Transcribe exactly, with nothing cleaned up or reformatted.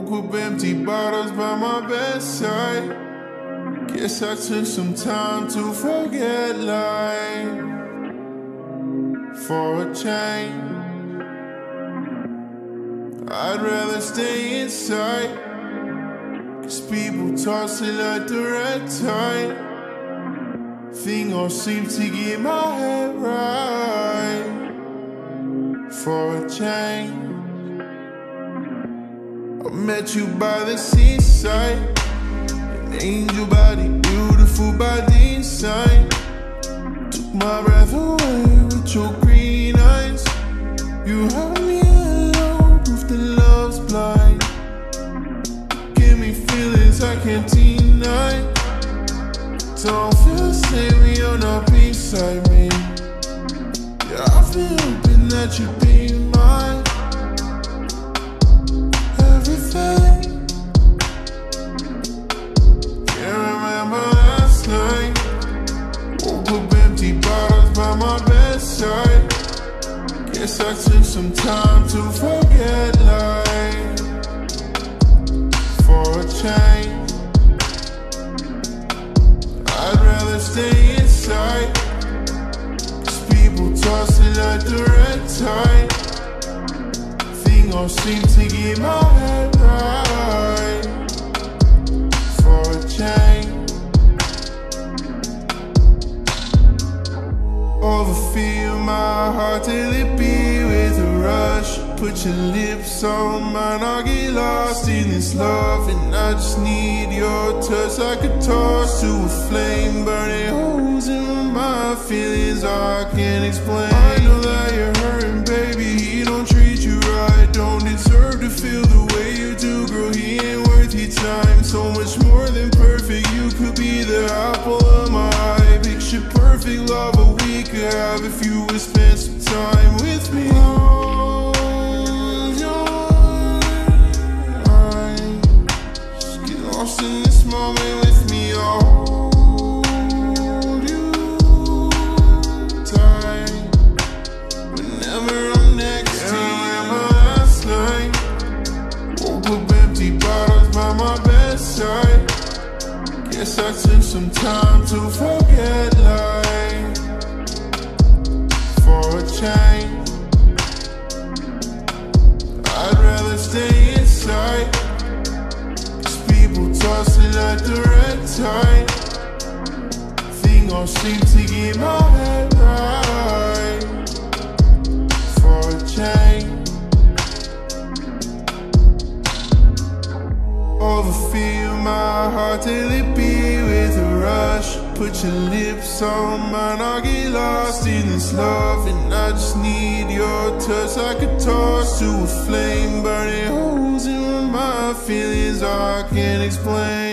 Woke up empty bottles by my bedside. Guess I took some time to forget life. For a change, I'd rather stay inside, 'cause people toss it like the red tide. Thing all seems to get my head right. For a change, I met you by the seaside, an angel body, beautiful by design. Took my breath away with your green eyes. You held me alone, proof that love's blind. Give me feelings I can't deny. Don't feel the same when you're not beside me. Yeah, I've been hoping that you'd be mine. Everything. Can't remember last night. Woke up empty bottles by my bedside. Guess I took some time to forget life. For a change, I'd rather stay inside, 'cause people toss it like the red tide. Thing all seem to get my head right. For a change, all the fear in my heart till it beat with a rush. Put your lips on mine, I'll get lost in this love. And I just need your touch like a torch to a flame, burning holes in my feelings I can't explain. I know that you're hurting, baby, he don't treat you right. Don't deserve to feel the way you do, girl, he ain't worth your time. So much more than perfect, you could be the apple of my eye. Picture perfect love what we could have if you would spend some time with me. Lost in this moment with me, I'll hold you tight whenever I'm next to you. Remember last night, woke up empty bottles by my bedside. Guess I took some time to forget life. For a change, I'd rather stay inside, toss it like the red tide. Thing all seem to get my head right. For a change, all the fear in my heart till it beat with a rush. Put your lips on mine, I'll get lost in this love. And I just need your touch like a torch to a flame, burning holes in my feelings I can't explain.